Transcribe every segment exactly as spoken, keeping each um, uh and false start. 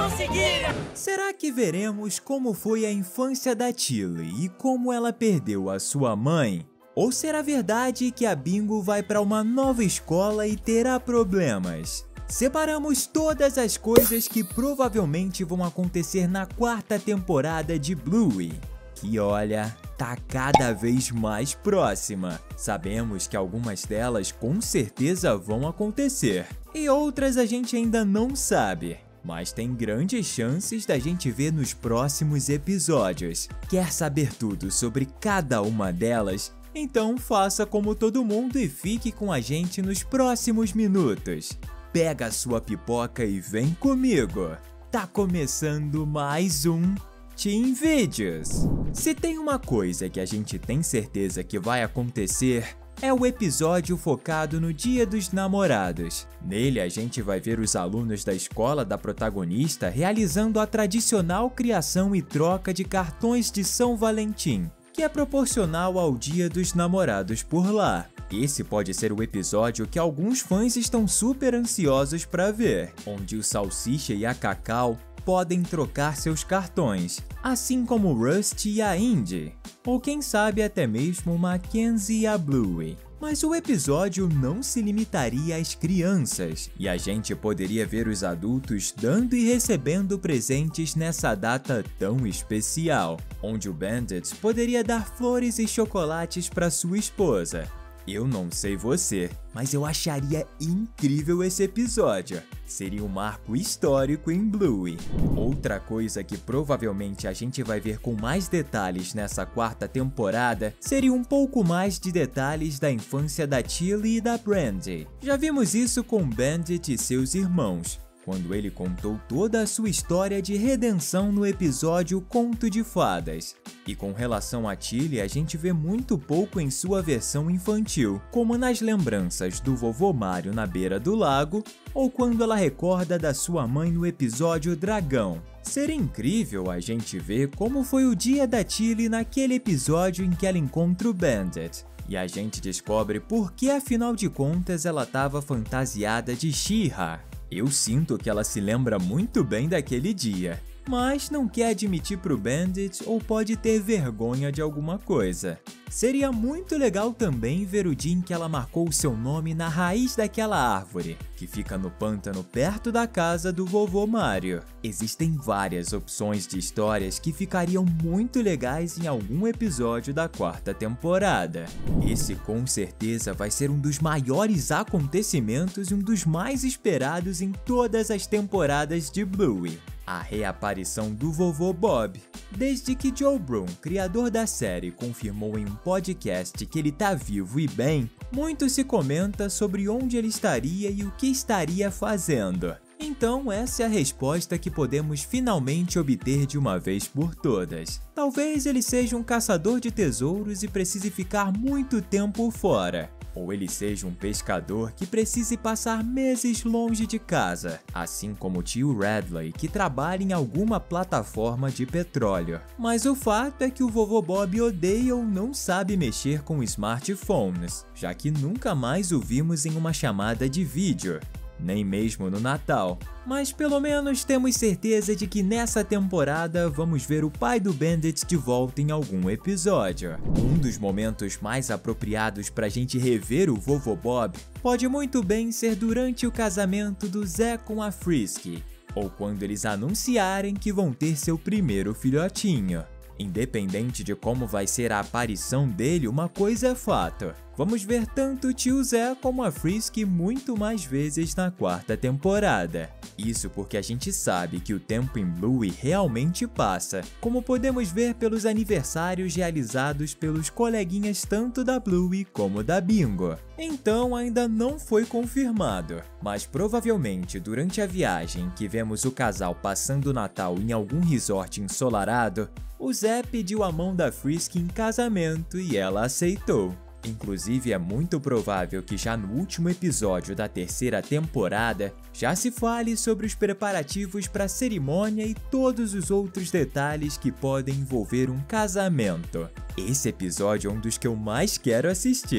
conseguir! Será que veremos como foi a infância da Tilly e como ela perdeu a sua mãe? Ou será verdade que a Bingo vai para uma nova escola e terá problemas? Separamos todas as coisas que provavelmente vão acontecer na quarta temporada de Bluey, que olha, tá cada vez mais próxima. Sabemos que algumas delas com certeza vão acontecer, e outras a gente ainda não sabe. Mas tem grandes chances da gente ver nos próximos episódios. Quer saber tudo sobre cada uma delas? Então faça como todo mundo e fique com a gente nos próximos minutos. Pega a sua pipoca e vem comigo. Tá começando mais um Teen Vídeos. Se tem uma coisa que a gente tem certeza que vai acontecer, é o episódio focado no Dia dos Namorados. Nele a gente vai ver os alunos da escola da protagonista realizando a tradicional criação e troca de cartões de São Valentim, que é proporcional ao Dia dos Namorados por lá. Esse pode ser o episódio que alguns fãs estão super ansiosos para ver, onde o Salsicha e a Cacau podem trocar seus cartões, assim como o Rusty e a Indy, ou quem sabe até mesmo o Mackenzie e a Bluey. Mas o episódio não se limitaria às crianças, e a gente poderia ver os adultos dando e recebendo presentes nessa data tão especial, onde o Bandit poderia dar flores e chocolates para sua esposa. Eu não sei você, mas eu acharia incrível esse episódio. Seria um marco histórico em Bluey. Outra coisa que provavelmente a gente vai ver com mais detalhes nessa quarta temporada seria um pouco mais de detalhes da infância da Tilly e da Brandy. Já vimos isso com Bandit e seus irmãos, quando ele contou toda a sua história de redenção no episódio Conto de Fadas. E com relação a Tilly, a gente vê muito pouco em sua versão infantil, como nas lembranças do vovô Mário na beira do lago, ou quando ela recorda da sua mãe no episódio Dragão. Seria incrível a gente ver como foi o dia da Tilly naquele episódio em que ela encontra o Bandit. E a gente descobre por que, afinal de contas, ela estava fantasiada de She-Ra. Eu sinto que ela se lembra muito bem daquele dia, mas não quer admitir pro Bandit ou pode ter vergonha de alguma coisa. Seria muito legal também ver o dia em que ela marcou o seu nome na raiz daquela árvore, que fica no pântano perto da casa do vovô Mário. Existem várias opções de histórias que ficariam muito legais em algum episódio da quarta temporada. Esse com certeza vai ser um dos maiores acontecimentos e um dos mais esperados em todas as temporadas de Bluey. A reaparição do vovô Bob. Desde que Joe Brown, criador da série, confirmou em um podcast que ele tá vivo e bem, muito se comenta sobre onde ele estaria e o que estaria fazendo. Então essa é a resposta que podemos finalmente obter de uma vez por todas. Talvez ele seja um caçador de tesouros e precise ficar muito tempo fora. Ou ele seja um pescador que precise passar meses longe de casa, assim como o tio Radley, que trabalha em alguma plataforma de petróleo. Mas o fato é que o vovô Bob odeia ou não sabe mexer com smartphones, já que nunca mais o vimos em uma chamada de vídeo, nem mesmo no Natal. Mas pelo menos temos certeza de que nessa temporada vamos ver o pai do Bandit de volta em algum episódio. Um dos momentos mais apropriados pra gente rever o vovô Bob pode muito bem ser durante o casamento do Zé com a Frisky, ou quando eles anunciarem que vão ter seu primeiro filhotinho. Independente de como vai ser a aparição dele, uma coisa é fato: vamos ver tanto o tio Zé como a Frisky muito mais vezes na quarta temporada. Isso porque a gente sabe que o tempo em Bluey realmente passa, como podemos ver pelos aniversários realizados pelos coleguinhas tanto da Bluey como da Bingo. Então ainda não foi confirmado, mas provavelmente durante a viagem que vemos o casal passando o Natal em algum resort ensolarado, o Zé pediu a mão da Frisky em casamento e ela aceitou. Inclusive, é muito provável que já no último episódio da terceira temporada já se fale sobre os preparativos para a cerimônia e todos os outros detalhes que podem envolver um casamento. Esse episódio é um dos que eu mais quero assistir.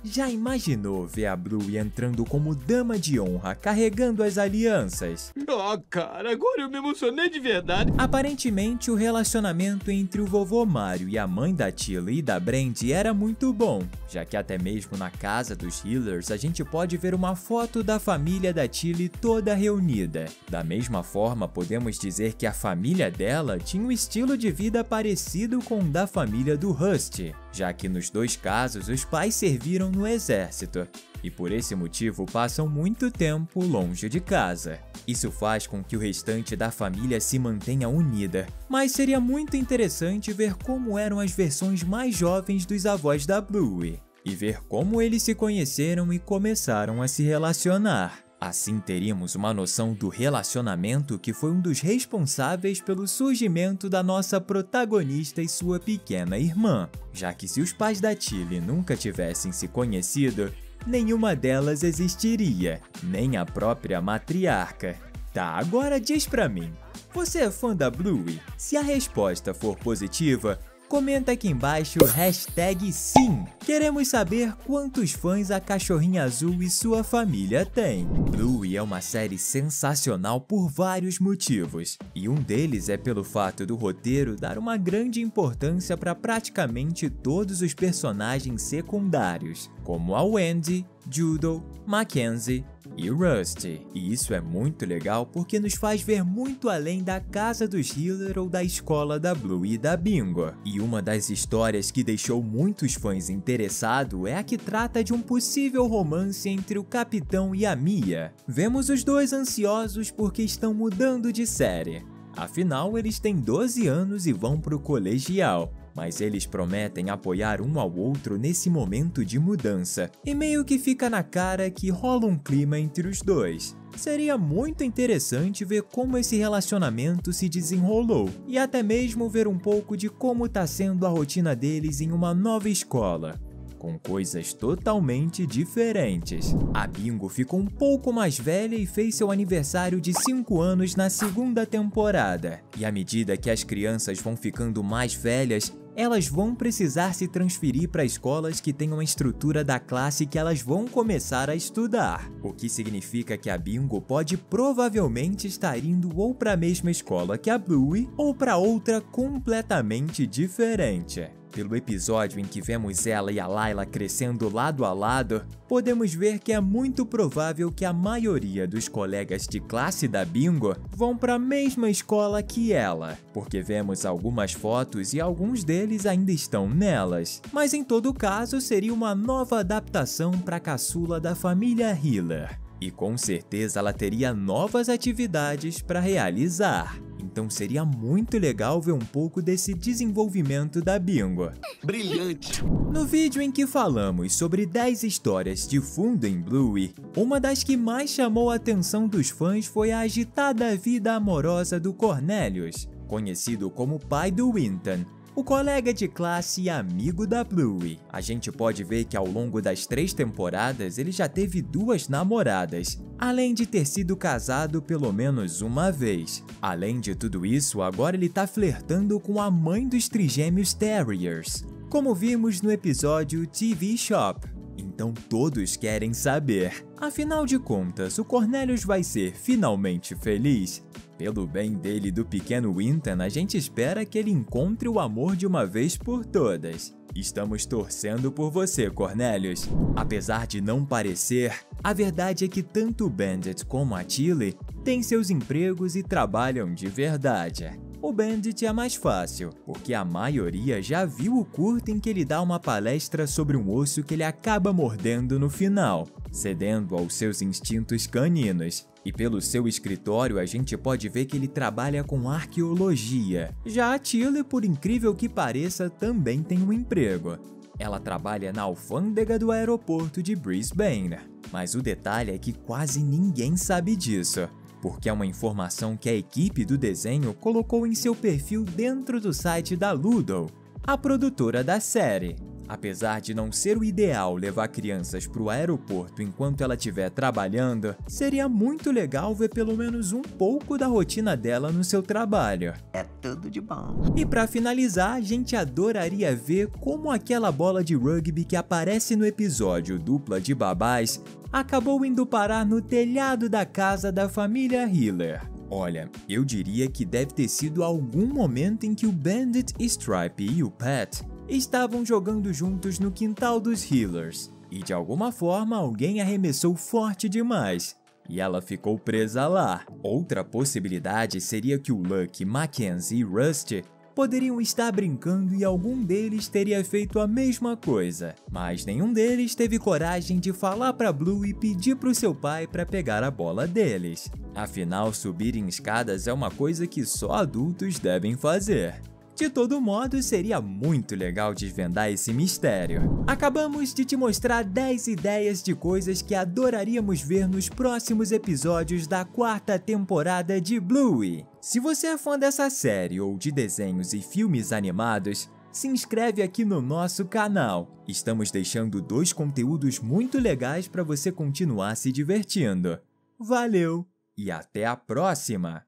Já imaginou ver a Bluey entrando como dama de honra, carregando as alianças? Oh, cara, agora eu me emocionei de verdade. Aparentemente, o relacionamento entre o vovô Mario e a mãe da Tilly e da Brandy era muito bom, já que até mesmo na casa dos Healers a gente pode ver uma foto da família da Tilly toda reunida. Da mesma forma, podemos dizer que a família dela tinha um estilo de vida parecido com o da família do Rusty, já que nos dois casos os pais serviram no exército e por esse motivo passam muito tempo longe de casa. Isso faz com que o restante da família se mantenha unida, mas seria muito interessante ver como eram as versões mais jovens dos avós da Bluey e ver como eles se conheceram e começaram a se relacionar. Assim teríamos uma noção do relacionamento que foi um dos responsáveis pelo surgimento da nossa protagonista e sua pequena irmã, já que se os pais da Tilly nunca tivessem se conhecido, nenhuma delas existiria, nem a própria matriarca. Tá, agora diz pra mim, você é fã da Bluey? Se a resposta for positiva, comenta aqui embaixo hashtag sim. Queremos saber quantos fãs a Cachorrinha Azul e sua família têm. Bluey é uma série sensacional por vários motivos, e um deles é pelo fato do roteiro dar uma grande importância para praticamente todos os personagens secundários, como a Wendy, Judo, Mackenzie e Rusty. E isso é muito legal porque nos faz ver muito além da casa dos Healer ou da escola da Bluey e da Bingo. E uma das histórias que deixou muitos fãs interessados é a que trata de um possível romance entre o Capitão e a Mia. Vemos os dois ansiosos porque estão mudando de série. Afinal, eles têm doze anos e vão pro colegial. Mas eles prometem apoiar um ao outro nesse momento de mudança, e meio que fica na cara que rola um clima entre os dois. Seria muito interessante ver como esse relacionamento se desenrolou, e até mesmo ver um pouco de como tá sendo a rotina deles em uma nova escola, com coisas totalmente diferentes. A Bingo ficou um pouco mais velha e fez seu aniversário de cinco anos na segunda temporada, e à medida que as crianças vão ficando mais velhas, elas vão precisar se transferir para escolas que tenham a estrutura da classe que elas vão começar a estudar, o que significa que a Bingo pode provavelmente estar indo ou para a mesma escola que a Bluey ou para outra completamente diferente. Pelo episódio em que vemos ela e a Layla crescendo lado a lado, podemos ver que é muito provável que a maioria dos colegas de classe da Bingo vão para a mesma escola que ela, porque vemos algumas fotos e alguns deles ainda estão nelas. Mas em todo caso, seria uma nova adaptação para a caçula da família Healer. E com certeza ela teria novas atividades para realizar. Então seria muito legal ver um pouco desse desenvolvimento da Bingo. Brilhante! No vídeo em que falamos sobre dez histórias de fundo em Bluey, uma das que mais chamou a atenção dos fãs foi a agitada vida amorosa do Cornelius, conhecido como pai do Winton, o colega de classe e amigo da Bluey. A gente pode ver que ao longo das três temporadas ele já teve duas namoradas, além de ter sido casado pelo menos uma vez. Além de tudo isso, agora ele tá flertando com a mãe dos trigêmeos Terriers, como vimos no episódio T V Shop. Então todos querem saber, afinal de contas, o Cornelius vai ser finalmente feliz? Pelo bem dele e do pequeno Winton, a gente espera que ele encontre o amor de uma vez por todas. Estamos torcendo por você, Cornelius. Apesar de não parecer, a verdade é que tanto o Bandit como a Tilly têm seus empregos e trabalham de verdade. O Bandit é mais fácil, porque a maioria já viu o curto em que ele dá uma palestra sobre um osso que ele acaba mordendo no final, cedendo aos seus instintos caninos. E pelo seu escritório a gente pode ver que ele trabalha com arqueologia. Já a Tilly, por incrível que pareça, também tem um emprego. Ela trabalha na alfândega do aeroporto de Brisbane. Mas o detalhe é que quase ninguém sabe disso, porque é uma informação que a equipe do desenho colocou em seu perfil dentro do site da Ludo, a produtora da série. Apesar de não ser o ideal levar crianças para o aeroporto enquanto ela estiver trabalhando, seria muito legal ver pelo menos um pouco da rotina dela no seu trabalho. É tudo de bom. E para finalizar, a gente adoraria ver como aquela bola de rugby que aparece no episódio Dupla de Babás acabou indo parar no telhado da casa da família Hiller. Olha, eu diria que deve ter sido algum momento em que o Bandit, Stripe e o Pat estavam jogando juntos no quintal dos Hillers, e de alguma forma alguém arremessou forte demais, e ela ficou presa lá. Outra possibilidade seria que o Lucky, Mackenzie e Rusty poderiam estar brincando e algum deles teria feito a mesma coisa, mas nenhum deles teve coragem de falar para Blue e pedir para o seu pai para pegar a bola deles. Afinal, subir em escadas é uma coisa que só adultos devem fazer. De todo modo, seria muito legal desvendar esse mistério. Acabamos de te mostrar dez ideias de coisas que adoraríamos ver nos próximos episódios da quarta temporada de Bluey. Se você é fã dessa série ou de desenhos e filmes animados, se inscreve aqui no nosso canal. Estamos deixando dois conteúdos muito legais para você continuar se divertindo. Valeu e até a próxima!